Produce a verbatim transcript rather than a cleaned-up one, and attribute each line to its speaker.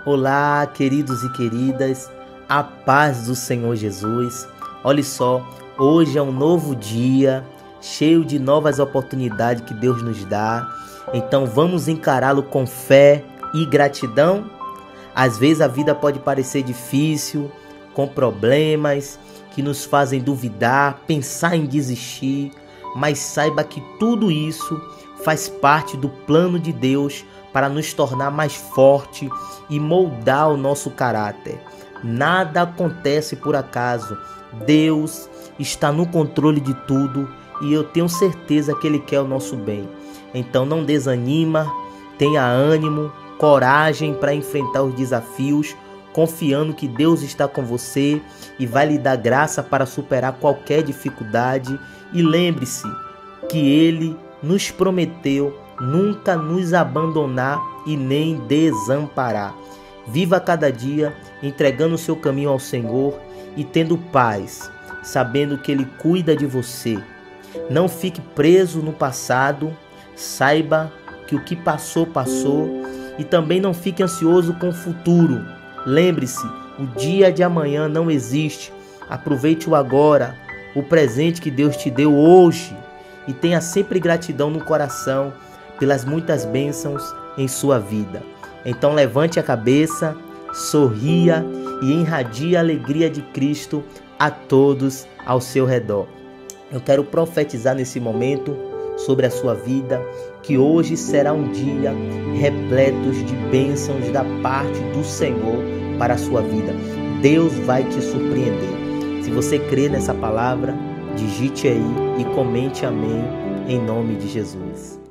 Speaker 1: Olá, queridos e queridas, a paz do Senhor Jesus. Olha só, hoje é um novo dia, cheio de novas oportunidades que Deus nos dá. Então vamos encará-lo com fé e gratidão. Às vezes a vida pode parecer difícil, com problemas que nos fazem duvidar, pensar em desistir, mas saiba que tudo isso faz parte do plano de Deus para nos tornar mais forte e moldar o nosso caráter. Nada acontece por acaso. Deus está no controle de tudo e eu tenho certeza que Ele quer o nosso bem. Então não desanima, tenha ânimo, coragem para enfrentar os desafios, confiando que Deus está com você e vai lhe dar graça para superar qualquer dificuldade. E lembre-se que Ele nos prometeu nunca nos abandonar e nem desamparar. Viva cada dia entregando o seu caminho ao Senhor e tendo paz, sabendo que Ele cuida de você. Não fique preso no passado, saiba que o que passou, passou, e também não fique ansioso com o futuro. Lembre-se, o dia de amanhã não existe. Aproveite o agora, o presente que Deus te deu hoje, e tenha sempre gratidão no coração pelas muitas bênçãos em sua vida. Então levante a cabeça, sorria e irradie a alegria de Cristo a todos ao seu redor. Eu quero profetizar nesse momento sobre a sua vida, que hoje será um dia repleto de bênçãos da parte do Senhor para a sua vida. Deus vai te surpreender. Se você crê nessa palavra, digite aí e comente amém em nome de Jesus.